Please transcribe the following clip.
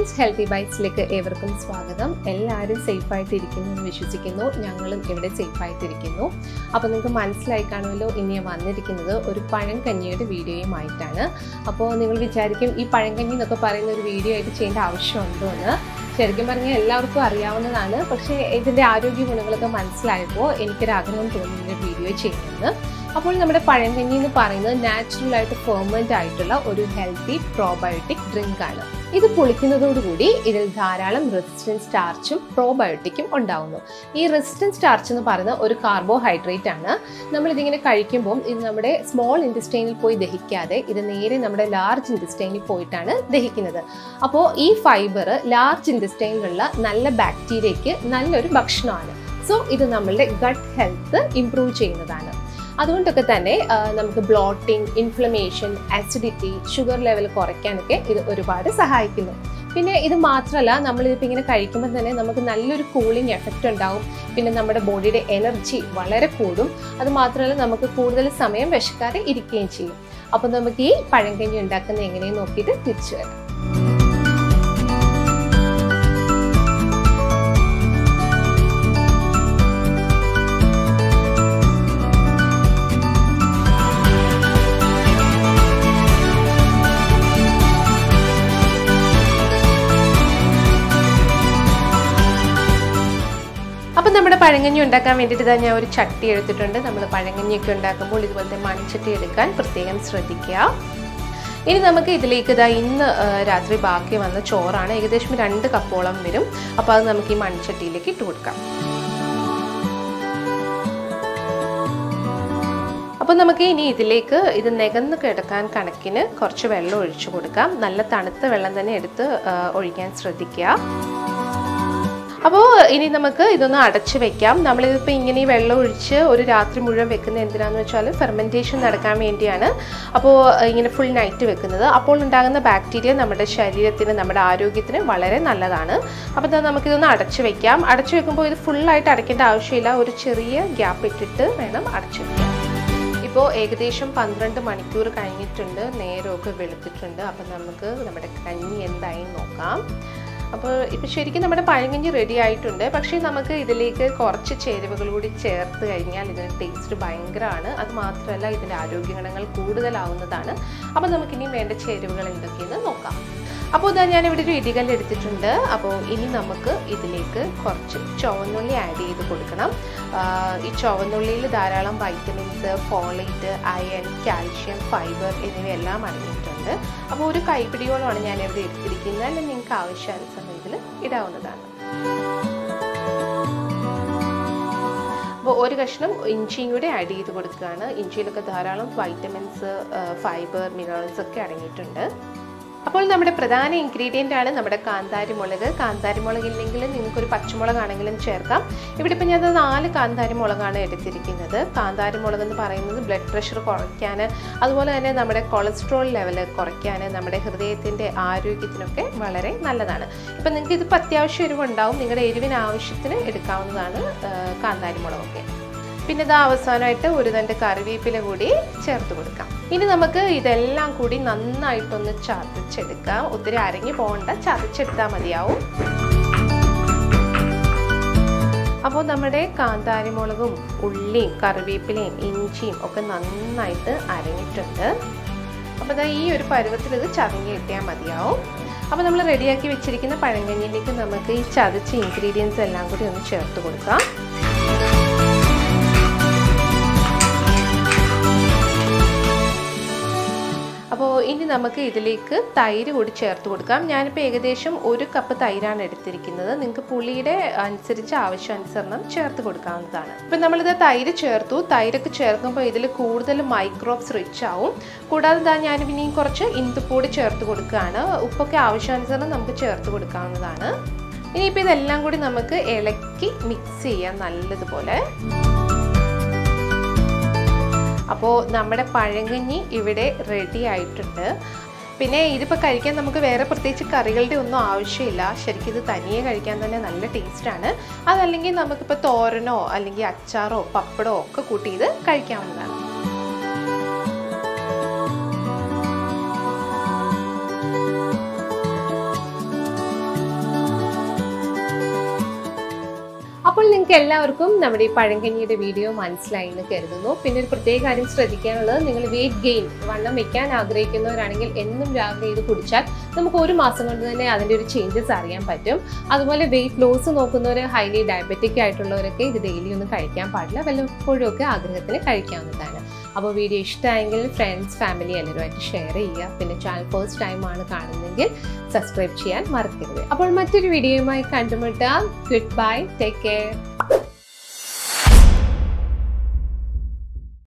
Friends, healthy ബൈറ്റ്സിലേക്ക് ഏവർക്കും സ്വാഗതം. എല്ലാവരും സേഫായിട്ടിരിക്കുന്നു എന്ന് വിശ്വസിക്കുന്നു. ഞങ്ങളും ഇവിടെ സേഫായിട്ടിരിക്കുന്നു. അപ്പോൾ നിങ്ങൾക്ക് മനസ്സിലായി കാണുമല്ലോ, ഇനി വന്നിരിക്കുന്നത് ഒരു പഴങ്കഞ്ഞിയുടെ വീഡിയോയുമായിട്ടാണ്. അപ്പോൾ നിങ്ങൾ വിചാരിക്കും ഈ പഴങ്കഞ്ഞി എന്നൊക്കെ പറയുന്ന ഒരു വീഡിയോ ആയിട്ട് ചെയ്യേണ്ട ആവശ്യമുണ്ടോ എന്ന്. ശരിക്കും പറഞ്ഞാൽ എല്ലാവർക്കും അറിയാവുന്നതാണ്. പക്ഷേ ഇതിൻ്റെ ആരോഗ്യ ഗുണങ്ങളൊക്കെ മനസ്സിലായപ്പോൾ എനിക്കൊരാഗ്രഹം തോന്നി ഇതിൻ്റെ വീഡിയോ ചെയ്യുന്നത്. അപ്പോൾ നമ്മുടെ പഴങ്കഞ്ഞി എന്ന് പറയുന്നത് നാച്ചുറലായിട്ട് ഫെർമെന്റ് ആയിട്ടുള്ള ഒരു ഹെൽത്തി പ്രോബയോട്ടിക് ഡ്രിങ്ക് ആണ്. ഇത് പൊളിക്കുന്നതോടുകൂടി ഇതിൽ ധാരാളം റെസിസ്റ്റൻസ് സ്റ്റാർച്ചും പ്രോബയോട്ടിക്കും ഉണ്ടാവുന്നു. ഈ റെസിസ്റ്റൻസ് സ്റ്റാർച്ച് എന്ന് പറയുന്ന ഒരു കാർബോഹൈഡ്രേറ്റ് ആണ്. നമ്മളിതിങ്ങനെ കഴിക്കുമ്പോൾ ഇത് നമ്മുടെ സ്മോൾ ഇൻറ്റസ്റ്റൈനിൽ പോയി ദഹിക്കാതെ ഇത് നേരെ നമ്മുടെ ലാർജ് ഇൻറ്റസ്റ്റൈനിൽ പോയിട്ടാണ് ദഹിക്കുന്നത്. അപ്പോൾ ഈ ഫൈബർ ലാർജ് ഇൻറ്റസ്റ്റൈനിലുള്ള നല്ല ബാക്ടീരിയയ്ക്ക് നല്ലൊരു ഭക്ഷണമാണ്. സോ ഇത് നമ്മളുടെ ഗട്ട് ഹെൽത്ത് ഇംപ്രൂവ് ചെയ്യുന്നതാണ്. അതുകൊണ്ടൊക്കെ തന്നെ നമുക്ക് bloating, inflammation, acidity, sugar level കുറയ്ക്കാനൊക്കെ ഇത് ഒരുപാട് സഹായിക്കുന്നു. പിന്നെ ഇത് മാത്രമല്ല, നമ്മളിതിപ്പോൾ ഇങ്ങനെ കഴിക്കുമ്പോൾ തന്നെ നമുക്ക് നല്ലൊരു കൂളിംഗ് എഫക്റ്റ് ഉണ്ടാവും. പിന്നെ നമ്മുടെ ബോഡിയുടെ എനർജി വളരെ കൂടും. അത് മാത്രമല്ല, നമുക്ക് കൂടുതൽ സമയം വിശക്കാതെ ഇരിക്കുകയും ചെയ്യും. അപ്പോൾ നമുക്ക് ഈ പഴങ്കഞ്ഞി ഉണ്ടാക്കുന്നത് എങ്ങനെയെന്ന് നോക്കിയിട്ട് തിരിച്ചു വരാം. അപ്പം നമ്മുടെ പഴങ്കഞ്ഞി ഉണ്ടാക്കാൻ വേണ്ടിയിട്ട് ഞാൻ ഒരു ചട്ടി എടുത്തിട്ടുണ്ട്. നമ്മൾ പഴങ്കഞ്ഞിയൊക്കെ ഉണ്ടാക്കുമ്പോൾ ഇതുപോലത്തെ മൺചട്ടി എടുക്കാൻ പ്രത്യേകം ശ്രദ്ധിക്കുക. ഇനി നമുക്ക് ഇതിലേക്ക് ഇന്ന് രാത്രി ബാക്കി വന്ന ചോറാണ്. ഏകദേശം 2 കപ്പോളം വരും. അപ്പോൾ അത് നമുക്ക് ഈ മൺചട്ടിയിലേക്ക് ഇട്ട് കൊടുക്കാം. അപ്പോൾ നമുക്ക് ഇനി ഇതിലേക്ക് ഇത് നികന്ന് കിടക്കാൻ കണക്കിന് കുറച്ച് വെള്ളം ഒഴിച്ചു കൊടുക്കാം. നല്ല തണുത്ത വെള്ളം തന്നെ എടുത്ത് ഒഴിക്കാൻ ശ്രദ്ധിക്കുക. അപ്പോൾ ഇനി നമുക്ക് ഇതൊന്ന് അടച്ച് വെക്കാം. നമ്മളിതിപ്പോൾ ഇങ്ങനെ ഈ വെള്ളം ഒഴിച്ച് ഒരു രാത്രി മുഴുവൻ വെക്കുന്നത് എന്തിനാണെന്ന് വെച്ചാൽ ഫെർമെൻറ്റേഷൻ നടക്കാൻ വേണ്ടിയാണ്. അപ്പോൾ ഇങ്ങനെ ഫുൾ നൈറ്റ് വെക്കുന്നത്. അപ്പോൾ ഉണ്ടാകുന്ന ബാക്ടീരിയ നമ്മുടെ ശരീരത്തിന്, നമ്മുടെ ആരോഗ്യത്തിന് വളരെ നല്ലതാണ്. അപ്പോൾ നമുക്കിതൊന്ന് അടച്ച് വെക്കാം. അടച്ച് വെക്കുമ്പോൾ ഇത് ഫുള്ളായിട്ട് അടയ്ക്കേണ്ട ആവശ്യമില്ല. ഒരു ചെറിയ ഗ്യാപ്പ് ഇട്ടിട്ട് വേണം അടച്ച് വെക്കാം. ഇപ്പോൾ ഏകദേശം 12 മണിക്കൂർ കഴിഞ്ഞിട്ടുണ്ട്. നേരമൊക്കെ വെളുത്തിട്ടുണ്ട്. അപ്പം നമുക്ക് നമ്മുടെ കഞ്ഞി എന്തായി നോക്കാം. അപ്പോൾ ഇപ്പോൾ ശരിക്കും നമ്മുടെ പഴങ്കഞ്ഞി റെഡി ആയിട്ടുണ്ട്. പക്ഷേ നമുക്ക് ഇതിലേക്ക് കുറച്ച് ചേരുവകൾ കൂടി ചേർത്ത് കഴിഞ്ഞാൽ ഇതിന് ടേസ്റ്റ് ഭയങ്കരമാണ്. അത് മാത്രമല്ല, ഇതിൻ്റെ ആരോഗ്യ ഗുണങ്ങൾ കൂടുതലാവുന്നതാണ്. അപ്പോൾ നമുക്കിനി വേണ്ട ചേരുവകൾ എന്തൊക്കെയെന്ന് നോക്കാം. അപ്പോൾ ഞാനിവിടെ ഒരു ഇടികല്ല് എടുത്തിട്ടുണ്ട്. അപ്പോൾ ഇനി നമുക്ക് ഇതിലേക്ക് കുറച്ച് ചുവന്നുള്ളി ആഡ് ചെയ്ത് കൊടുക്കണം. ഈ ചുവന്നുള്ളിയിൽ ധാരാളം vitamins, folate, iron, calcium, fibre എന്നിവയെല്ലാം അടങ്ങിയിട്ടുണ്ട്. അപ്പോൾ ഒരു കൈപ്പിടിയോളമാണ് ഞാനിവിടെ എടുത്തിരിക്കുന്നത്. അല്ലെങ്കിൽ നിങ്ങൾക്ക് ആവശ്യാനുസരണം ഇതിൽ ഇടാവുന്നതാണ്. അപ്പോൾ ഒരു കഷ്ണം ഇഞ്ചിയും കൂടി ആഡ് ചെയ്ത് കൊടുക്കുകയാണ്. ഇഞ്ചിയിലൊക്കെ ധാരാളം വൈറ്റമിൻസ്, ഫൈബർ, മിനറൽസ് ഒക്കെ അടങ്ങിയിട്ടുണ്ട്. അപ്പോൾ നമ്മുടെ പ്രധാന ഇൻഗ്രീഡിയൻ്റ് ആണ് നമ്മുടെ കാന്താരി മുളക്. കാന്താരി മുളക് ഇല്ലെങ്കിൽ നിങ്ങൾക്കൊരു പച്ചമുളകാണെങ്കിലും ചേർക്കാം. ഇവിടെ ഇപ്പോൾ ഞാൻ 4 കാന്താരി മുളകാണ് എടുത്തിരിക്കുന്നത്. കാന്താരി മുളക് എന്ന് പറയുന്നത് ബ്ലഡ് പ്രഷർ കുറയ്ക്കാൻ, അതുപോലെ തന്നെ നമ്മുടെ കൊളസ്ട്രോൾ ലെവൽ കുറയ്ക്കാൻ, നമ്മുടെ ഹൃദയത്തിൻ്റെ ആരോഗ്യത്തിനൊക്കെ വളരെ നല്ലതാണ്. ഇപ്പം നിങ്ങൾക്ക് ഇതിപ്പോൾ അത്യാവശ്യം എരിവുണ്ടാവും. നിങ്ങളുടെ എരിവിന് ആവശ്യത്തിന് എടുക്കാവുന്നതാണ് കാന്താരി മുളകൊക്കെ. പിന്നെ അവസാനമായിട്ട് ഒരു തണ്ട് കറിവേപ്പില കൂടി ചേർത്ത് കൊടുക്കാം. ഇനി നമുക്ക് ഇതെല്ലാം കൂടി നന്നായിട്ടൊന്ന് ചതച്ചെടുക്കാം. ഒത്തിരി അരഞ്ഞു പോകണ്ട, ചതച്ചെടുത്താൽ മതിയാവും. അപ്പോൾ നമ്മുടെ കാന്താരിമുളകും ഉള്ളിയും കറിവേപ്പിലയും ഇഞ്ചിയും ഒക്കെ നന്നായിട്ട് അരഞ്ഞിട്ടുണ്ട്. അപ്പോൾ ഈ ഒരു പരുവത്തിൽ ഇത് ചതഞ്ഞ് കിട്ടിയാൽ മതിയാവും. അപ്പോൾ നമ്മൾ റെഡിയാക്കി വെച്ചിരിക്കുന്ന പഴങ്കഞ്ഞിയിലേക്ക് നമുക്ക് ഈ ചതച്ച ഇൻഗ്രീഡിയൻസ് എല്ലാം കൂടി ഒന്ന് ചേർത്ത് കൊടുക്കാം. അപ്പോൾ ഇനി നമുക്ക് ഇതിലേക്ക് തൈര് കൂടി ചേർത്ത് കൊടുക്കാം. ഞാനിപ്പോൾ ഏകദേശം 1 കപ്പ് തൈരാണ് എടുത്തിരിക്കുന്നത്. നിങ്ങൾക്ക് പുളിയുടെ അനുസരിച്ച് ആവശ്യാനുസരണം ചേർത്ത് കൊടുക്കാവുന്നതാണ്. ഇപ്പം നമ്മളിത് തൈര് ചേർത്തു. തൈരൊക്കെ ചേർക്കുമ്പോൾ ഇതിൽ കൂടുതൽ മൈക്രോബ്സ് റിച്ച് ആവും. കൂടാതെ ഞാൻ പിന്നെയും കുറച്ച് ഇന്ദുപ്പൊടി ചേർത്ത് കൊടുക്കുകയാണ്. ഉപ്പൊക്കെ ആവശ്യാനുസരണം നമുക്ക് ചേർത്ത് കൊടുക്കാവുന്നതാണ്. ഇനിയിപ്പോൾ ഇതെല്ലാം കൂടി നമുക്ക് ഇളക്കി മിക്സ് ചെയ്യാം നല്ലതുപോലെ. അപ്പോൾ നമ്മുടെ പഴങ്കഞ്ഞി ഇവിടെ റെഡി ആയിട്ടുണ്ട്. പിന്നെ ഇതിപ്പോൾ കഴിക്കാൻ നമുക്ക് വേറെ പ്രത്യേകിച്ച് കറികളുടെ ഒന്നും ആവശ്യമില്ല. ശരിക്കും ഇത് തനിയെ കഴിക്കാൻ തന്നെ നല്ല ടേസ്റ്റാണ്. അതല്ലെങ്കിൽ നമുക്കിപ്പോൾ തോരനോ അല്ലെങ്കിൽ അച്ചാറോ പപ്പടമോ ഒക്കെ കൂട്ടി ഇത് കഴിക്കാവുന്നതാണ്. നിങ്ങൾക്ക് എല്ലാവർക്കും നമ്മുടെ ഈ പഴങ്കഞ്ഞിയുടെ വീഡിയോ മനസ്സിലായി എന്ന് കരുതുന്നു. പിന്നെ ഒരു പ്രത്യേക കാര്യം ശ്രദ്ധിക്കാനുള്ളത്, നിങ്ങൾ വെയിറ്റ് ഗെയിൻ വണ്ണം വെക്കാൻ ആഗ്രഹിക്കുന്നവരാണെങ്കിൽ എന്നും രാവിലെ ഇത് കുടിച്ചാൽ നമുക്ക് ഒരു മാസം കൊണ്ട് തന്നെ അതിൻ്റെ ഒരു ചേഞ്ചസ് അറിയാൻ പറ്റും. അതുപോലെ വെയിറ്റ് ലോസ് നോക്കുന്നവർ, ഹൈലി ഡയബറ്റിക് ആയിട്ടുള്ളവരൊക്കെ ഇത് ഡെയിലി ഒന്നും കഴിക്കാൻ പാടില്ല, വല്ലപ്പോഴും ഒക്കെ ആഗ്രഹത്തിന് കഴിക്കാവുന്നതാണ്. അപ്പോൾ വീഡിയോ ഇഷ്ടമായെങ്കിൽ ഫ്രണ്ട്സ്, ഫാമിലി എല്ലാവരുമായിട്ട് ഷെയർ ചെയ്യുക. പിന്നെ ചാനൽ ഫസ്റ്റ് ടൈമാണ് കാണുന്നതെങ്കിൽ സബ്സ്ക്രൈബ് ചെയ്യാൻ മറക്കരുത്. അപ്പോൾ മറ്റൊരു വീഡിയോയുമായി കണ്ടുമുട്ടാം. Good bye, take care.